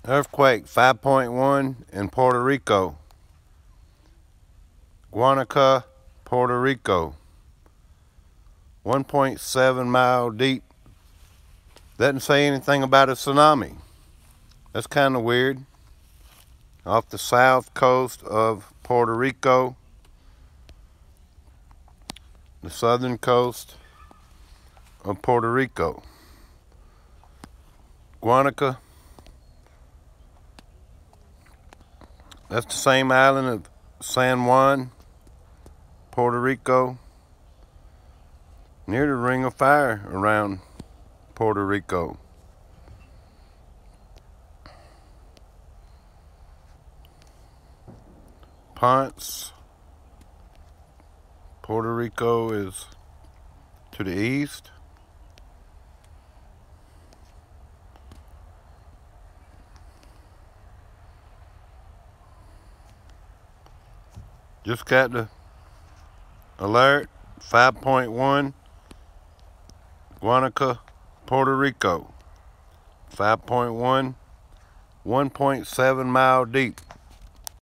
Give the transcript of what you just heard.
Earthquake 5.1 in Puerto Rico. Guanica, Puerto Rico. 1.7 mile deep. Doesn't say anything about a tsunami. That's kind of weird. Off the south coast of Puerto Rico. The southern coast of Puerto Rico. Guanica. That's the same island of San Juan, Puerto Rico. Near the Ring of Fire around Puerto Rico. Ponce, Puerto Rico is to the east. Just got the alert, 5.1, Guanica, Puerto Rico. 5.1, 1.7 mile deep.